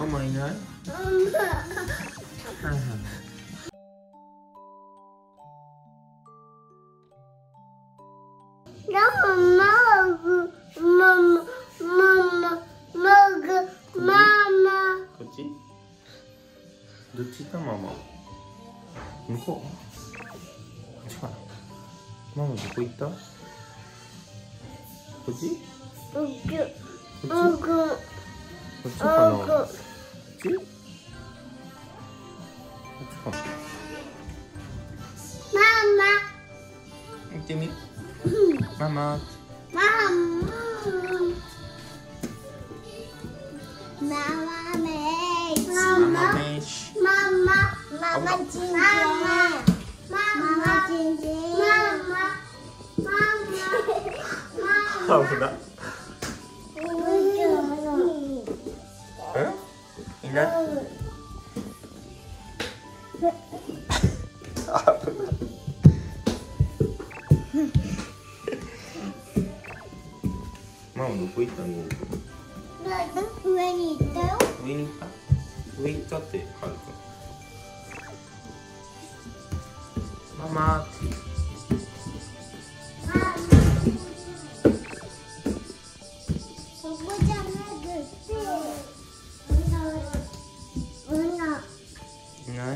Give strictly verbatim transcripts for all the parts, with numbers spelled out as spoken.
ママいない？はいはい。こっち？どっち行ったママ？向こう？こっちかな。ママどこ行った？こっち？こっち？こっちかな。こっち？こっちかな。 ママ。 行ってみ。ママ。 ママ。ママめし。 ママめし。 ママ。ママちんちん。ママちんちん。ママ。ママ。 危ない。え？いない？ママどこ行ったの？ 上に行ったよ。 上に行った？上行ったってはるくん。ママって。 そこじゃなくて。 いない？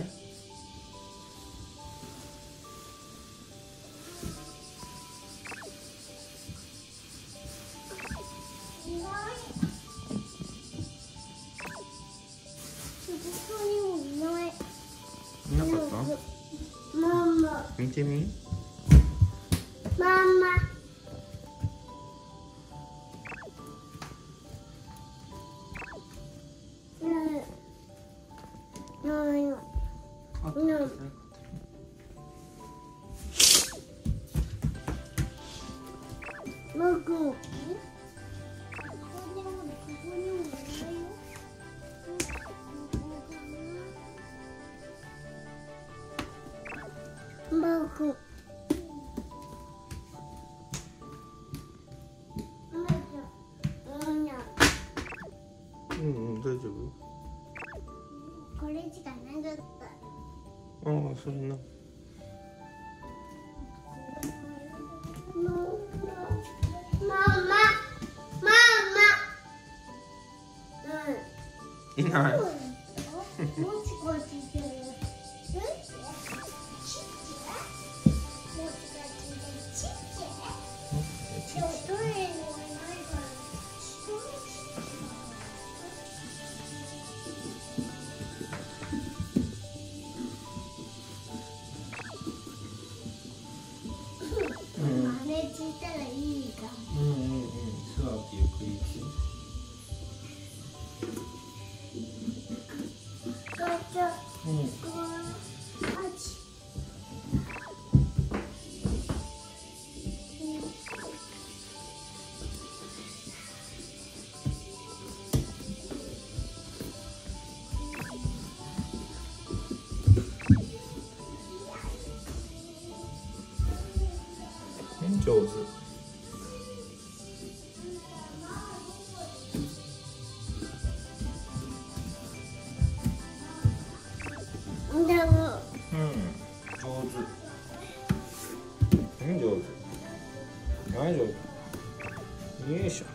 いなかった？ ママ。 見てみ。 ママ。ないよ。 あ、 ない。僕。僕。 うんうん、大丈夫。 これしかなかった。 ああ、それな。 ママ。ママ。 いない。 もちこちしてる。 うんうんうん、座ってゆっくり行って。うん。上手。 でも。 うん、上手。うん、上手。大丈夫。よいしょ。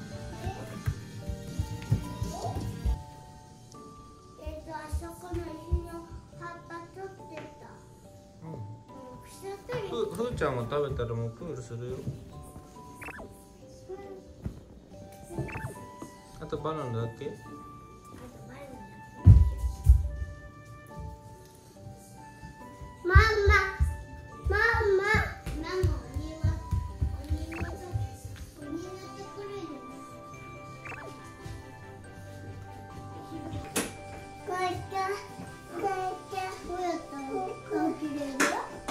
えっと、あそこの石の葉っぱ取ってた。 うん。 草取り。 ふ、ふーちゃんも食べたらもうプールするよ。あとバナナだけ？ ママ。ママ。ママ、お庭。お庭と。お庭ところに。こうやって。こうやって。こうやったら。顔きれいだよ。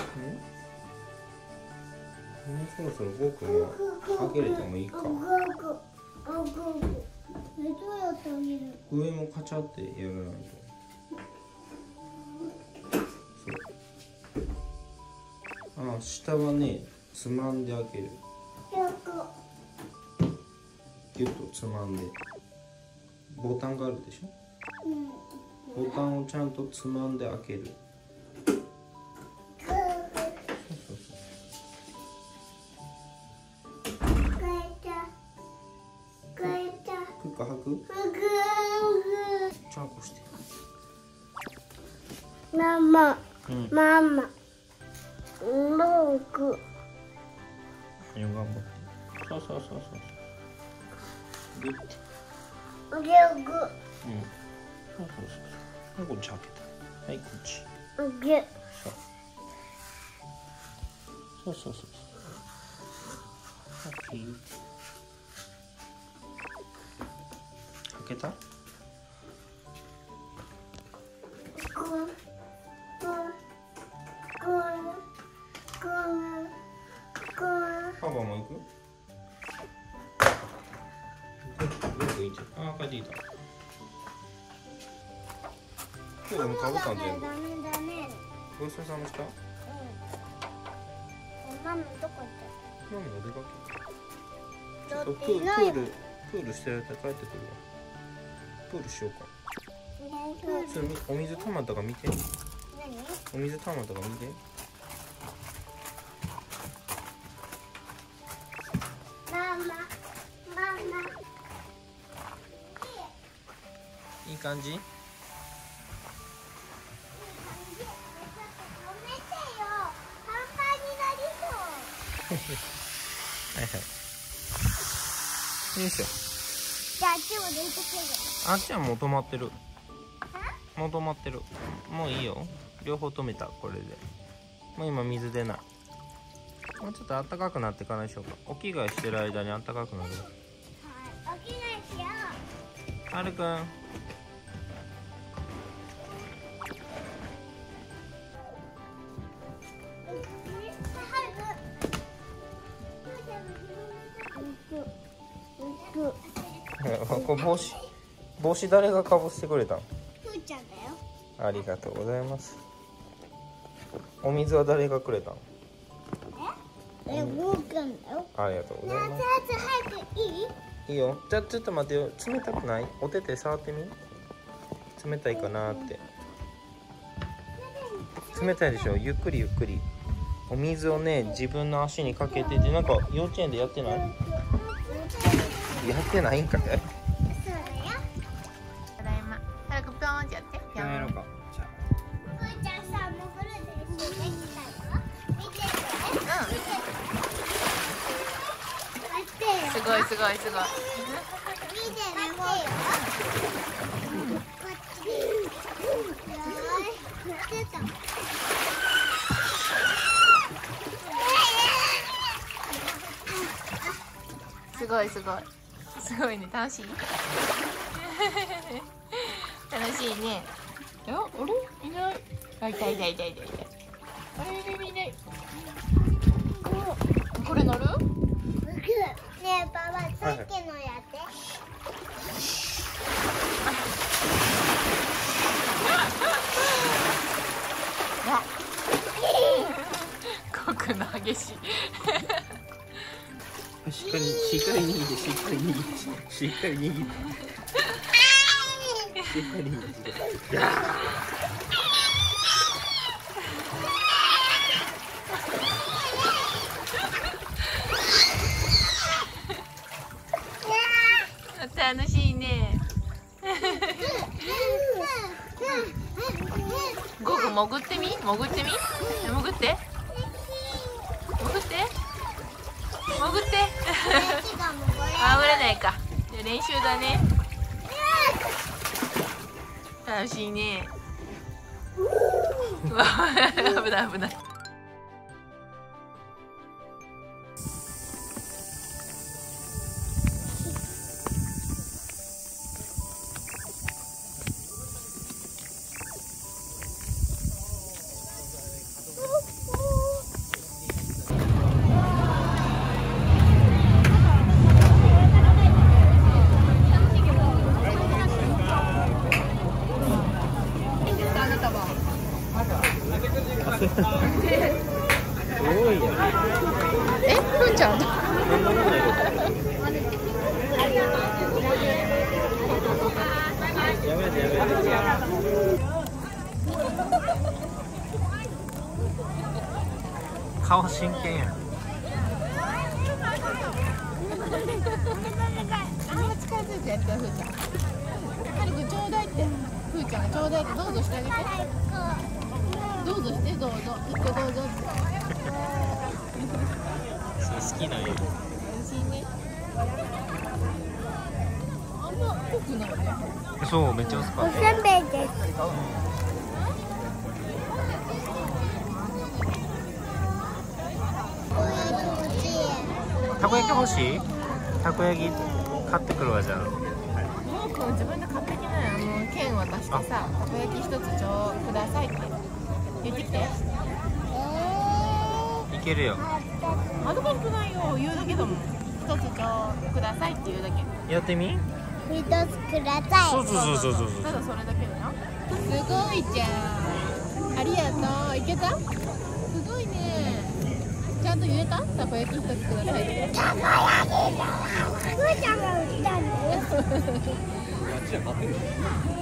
うん。もうそろそろ僕も開けれてもいいか。 どうやってあげる？ 上もカチャってやらないと。そう。ああ、下はね、つまんで開ける。ギュッとつまんで。ボタンがあるでしょ。 ボタンをちゃんとつまんで開ける。くかはく？ちゃんこして。 ママ、 うん、 ママ、僕。 頑張って。そうそうそうそう。グッて。 グッ。うん。 そうそうそうそう。はい、こっち開けた。はい、こっち。 グッ。 そう。そうそうそうそう。オッケー。開けた？パパも行く？よくいいじゃん。あ、帰ってきた。今日でもかぶったん全部。 ダメダメ。 ごちそうさました。 うん。ママどこ行った？ ママお出かけ。ちょっとプールプールプールしてる間帰ってくるわ。プールしようか。ちょっとお水溜まったか見て。 何？ お水溜まったか見て。 ママ、ママ。 いい感じ？はいはい。いいですよ。 じゃああっちも出てくる。 あっちはもう止まってる。もう止まってる。もういいよ。両方止めた、これで。もう今水出ない。もうちょっと暖かくなってからにしようか。お着替えしてる間に暖かくなる。 はい、お着替えしよう。 はるくん。これ帽子帽子誰がかぶせてくれたの？ ふーちゃんだよ。 ありがとうございます。お水は誰がくれたの？ え？え、ふーちゃんだよ。 ありがとうございます。 早くいい？ いいよ。じゃあちょっと待ってよ。冷たくない？お手手触ってみ。冷たいかなって。冷たいでしょ。ゆっくりゆっくり。お水をね、自分の足にかけてて、なんか幼稚園でやってない？やってないんかい？ そうだよ。 ただいま。早くぴょんってやって。ぴょん。 やろうか。じゃふーちゃんさ、潜る練習できたよ。見てて。 うん。 待ってよ。 すごいすごいすごい。 見てね、もうよ。こっち。よーい。出た。 すごいすごい。すごいね、楽しい。楽しいね。あ、あれいない。あ、いたいたいたいたいた。あれいるいない。これ乗る？ ねえ、パパ、さっきのやって。 あ、コくんの激しい。 しっかりしっかり握ってしっかり握ってしっかり握ってしっかり握って。 楽しいね。ゴーグ潜ってみ、潜ってみ、潜って、潜って、潜って。あ、潜れないか。じゃあ練習だね。楽しいね。うわ、危ない危ない。 すごいや。 え、ふーちゃん。 やめて。 顔真剣やん。 あんま近づいてやって、ふーちゃん。はるくんちょうだいって。ふーちゃんがちょうだいって、どうぞしてあげて。どうぞして、どうぞ。一個どうぞって。 それ好きなんや。 美味しいね。あんま濃くないね。 そう、めっちゃ薄かった。 おせんべいです。 たこ焼き欲しい？たこ焼き買ってくるわ、じゃあ。 もうくん自分で買ってきなよ。もう券渡してさ、たこ焼き一つちょうくださいって言ってきて。 いけるよ。 恥ずかしくないよ。言うだけだもん。一つちょうくださいって言うだけ。 やってみ？ 一つください。 そうそうそうそうそう。 ただそれだけだよ。すごいじゃん。ありがとう。いけた？すごいね。ちゃんと言えた？たこ焼き一つくださいって。 たこ焼き。ふーちゃんが売ったんだよ。